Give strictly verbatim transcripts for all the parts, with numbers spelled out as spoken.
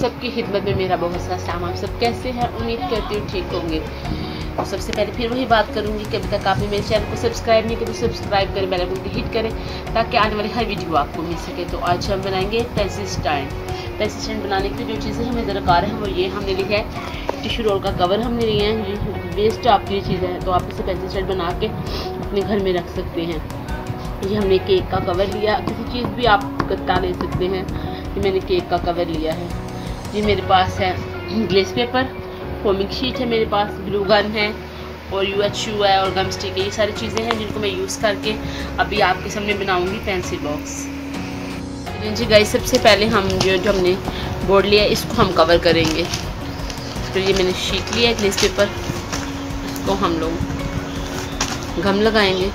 सबकी खिदमत में मेरा बहुत सा सलाम। आप सब कैसे हैं? उम्मीद करती हूँ ठीक होंगे। तो सबसे पहले फिर वही बात करूँगी कि अभी तक आपने मेरे चैनल को सब्सक्राइब नहीं किया तो सब्सक्राइब करें, बेल आइकन को हिट करें ताकि आने वाली हर वीडियो आपको मिल सके। तो आज हम बनाएंगे पेंसिल स्टैंड। पेंसिल स्टैंड बनाने के लिए जो चीज़ें हमें दरकार है वो ये हमने लिखा है, टिश्यू रोल का कवर हमने लिया है। ये वेस्ट आपकी चीज़ें हैं तो आप इसे पेंसिल स्टैंड बना के अपने घर में रख सकते हैं। ये हमने केक का कवर लिया, किसी चीज़ भी आप कट्टा ले सकते हैं। ये मैंने केक का कवर लिया है। ये मेरे पास है ग्लेस पेपर, फोमिंग शीट है मेरे पास, ग्लू गन है और यू एच यू है और गम स्टिक है। ये सारी चीज़ें हैं जिनको मैं यूज़ करके अभी आपके सामने बनाऊंगी पेंसिल बॉक्स। जी गाइस, सबसे पहले हम जो जो हमने बोर्ड लिया इसको हम कवर करेंगे। तो ये मैंने शीट लिया है ग्लेस पेपर, इसको हम लोग गम लगाएंगे।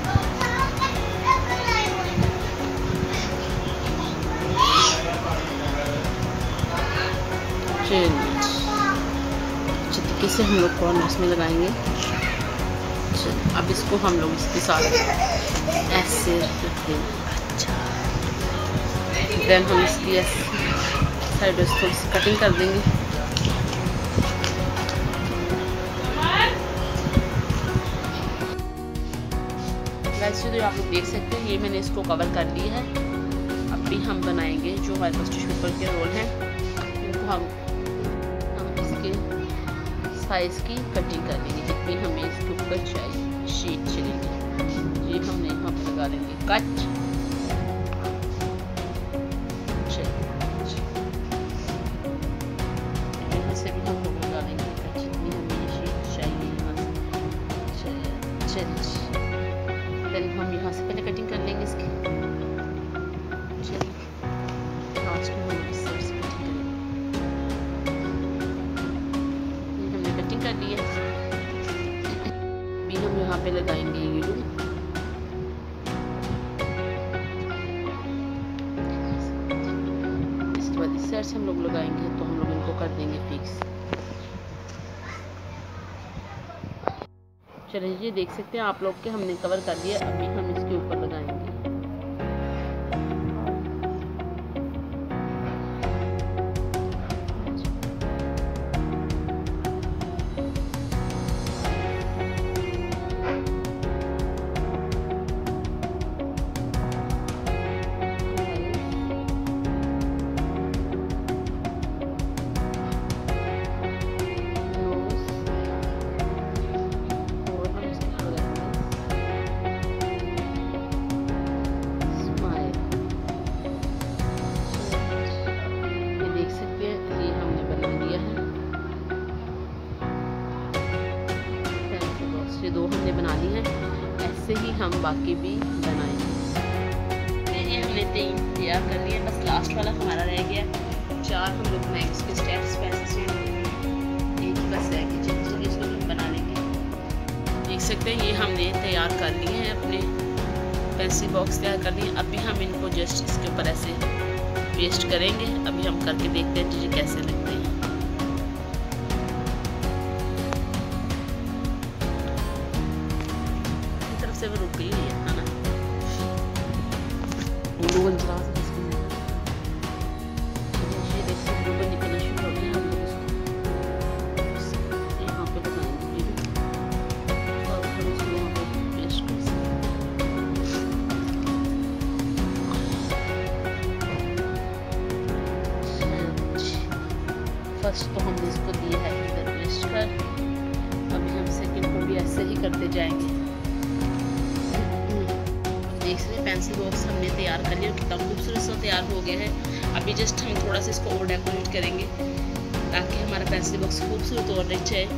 अच्छे तरीके से हम लोग कॉर्नर्स में लगाएंगे। चलो अब इसको हम लोग इसके साथ ऐसे रखेंगे। अच्छा, देन हम इसकी साइड से थोड़ी सी कटिंग कर देंगे। वैसे तो आप लोग देख सकते हैं ये मैंने इसको कवर कर लिया है। अब भी हम बनाएंगे जो हमारे पास टिश्यू पेपर के रोल हैं, इनको हम साइज की कटिंग कर लेंगे जितनी हमें इसके ऊपर चाहिए। शीट चलेगी, ये हमने यहाँ पर लगा लेंगे कट। यहाँ से भी हम लोग लगा लेंगे कट जितनी हमें ये शीट चाहिए यहाँ से। चलिए देन हम यहाँ से पहले कटिंग कर लेंगे इसकी। चलिए आज को हम इस साइड से कटिंग कर लिया। अभी हम यहाँ पे लगाएंगे ये ग्लू। इसके बाद इस साइड से हम लोग लगाएंगे तो हम लोग इनको कर देंगे फिक्स। चलिए ये देख सकते हैं आप लोग के हमने कवर कर दिया। अभी हम इसके ऊपर लगाएंगे। दो हमने बना ली हैं, ऐसे ही हम बाकी भी बनाएंगे। ये हमने तीन तैयार कर लिए, बस लास्ट वाला हमारा रह गया। चार हम लोग बनाएंगे उसके स्टेप्स पैसे एक ही बस रह गया, जल्दी इसको हम बना लेंगे। देख सकते हैं ये हमने तैयार कर लिए हैं, अपने पेंसिल बॉक्स तैयार कर लिए। अभी हम इनको जस्ट इसके ऊपर ऐसे पेस्ट करेंगे। अभी हम करके देखते हैं चीज़ें कैसे लगते हैं। से वो रुक गई है ना, ग्लू चला सकते हैं। ये देखिए ग्लू निकलना शुरू हो गया। हम लोग इसको यहाँ पे लगाएंगे और फिर इसको यहाँ पे पेस्ट कर सकते। फर्स्ट तो हमने इसको दिया है इधर पेस्ट कर, अभी हम सेकंड को भी ऐसे ही करते जाएंगे। देख सकते पेंसिल बॉक्स हमने तैयार कर लिया, कितना खूबसूरत सा तैयार हो गया है। अभी जस्ट हम थोड़ा सा इसको और डेकोरेट करेंगे ताकि हमारा पेंसिल बॉक्स खूबसूरत और रिच है।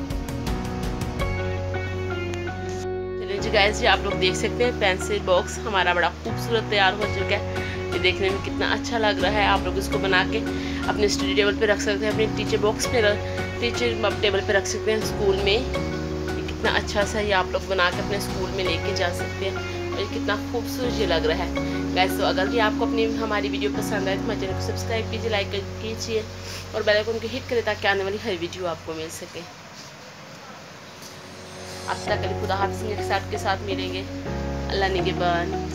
चलिए जी गाइस, जी आप लोग देख सकते हैं पेंसिल बॉक्स हमारा बड़ा खूबसूरत तैयार हो चुका है। ये देखने में कितना अच्छा लग रहा है। आप लोग इसको बना के अपने स्टडी टेबल पे रख सकते हैं, अपने टीचर बॉक्स पे टीचर टेबल पे रख सकते हैं स्कूल में। ये कितना अच्छा सा ये आप लोग बना के अपने स्कूल में लेके जा सकते हैं और कितना खूबसूरत ये लग रहा है। गाइस तो अगर भी आपको अपनी हमारी वीडियो पसंद आए तो हमारे चैनल को सब्सक्राइब कीजिए, लाइक कीजिए और बेल आइकन को हिट करें ताकि आने वाली हर वीडियो आपको मिल सके। अब तक खुदा हाफिज़ के साथ के साथ मिलेंगे। अल्लाह निगहबान।